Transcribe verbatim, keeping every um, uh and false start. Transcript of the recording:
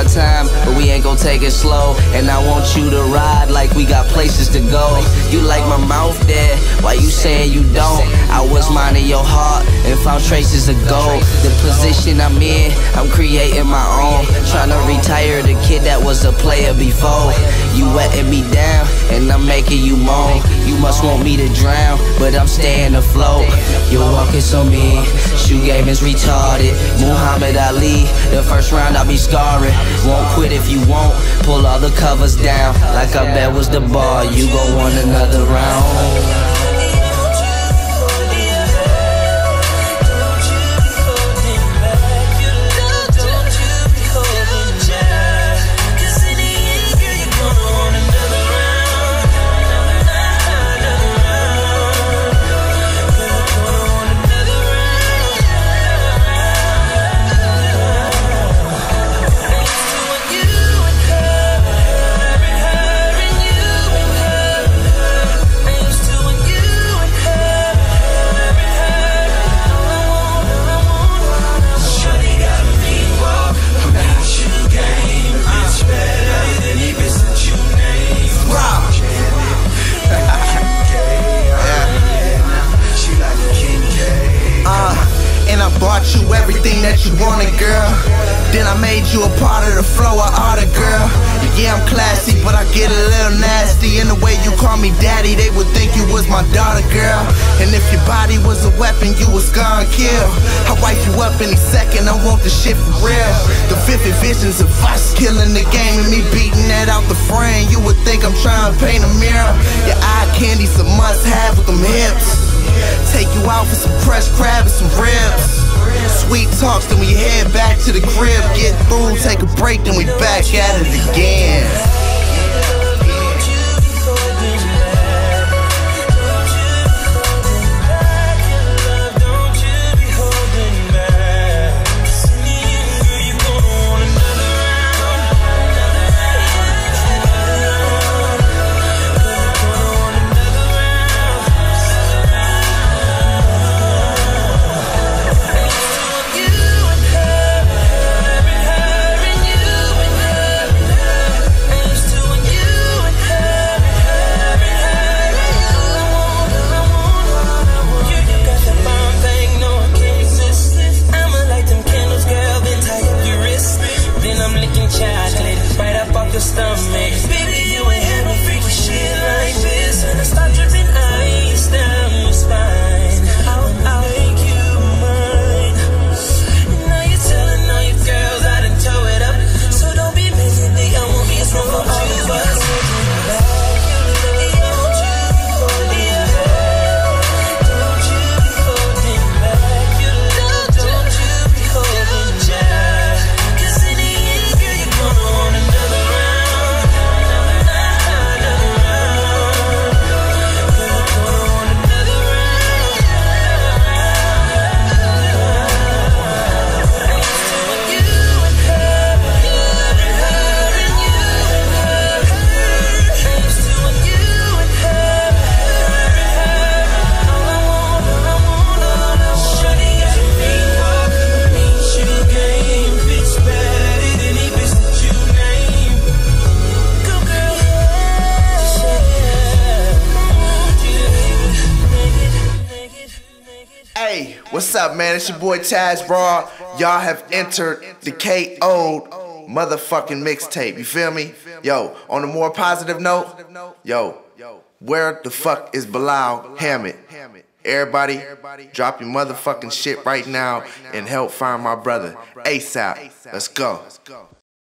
time, but we ain't gon' take it slow. And I want you to ride like we got places to go. You like my mouth there, why you saying you don't? I was minding your heart and found traces of gold. The position I'm in, I'm creating my own. Tryna retire the kid that was a player before. You wetting me down and I'm making you moan. You must want me to drown, but I'm staying afloat. You're walking so mean, shoe game is retarded. Muhammad Ali, the first round I'll be scarring. Won't quit if you won't, pull all the covers down. Like I bet was the bar, you gon' want another round. Bought you everything that you wanted, girl. Then I made you a part of the flow of art, girl. Yeah, I'm classy, but I get a little nasty. In the way you call me daddy, they would think you was my daughter, girl. And if your body was a weapon, you was gonna kill. I wipe you up any second, I want the shit for real. The vivid visions of us killing the game and me beating that out the frame. You would think I'm trying to paint a mirror. Your eye candy's a must-have with them hips. Take you out for some fresh crab and some ribs. Sweet talks, then we head back to the crib. Get through, take a break, then we back at it again. Stomach. Baby, you ain't had no freaky shit like this. When I start dripping ice down your spine, I'll, I'll make you mine. And now you're telling all your girls I done tow it up. So don't be messy, they I won't be as wrong for all of us. Hey, what's up, man? It's your boy Taz Raw. Y'all have entered the K O'd motherfucking mixtape. You feel me? Yo, on a more positive note, yo, where the fuck is Bilal Hammett? Everybody, drop your motherfucking shit right now and help find my brother ASAP. Let's go.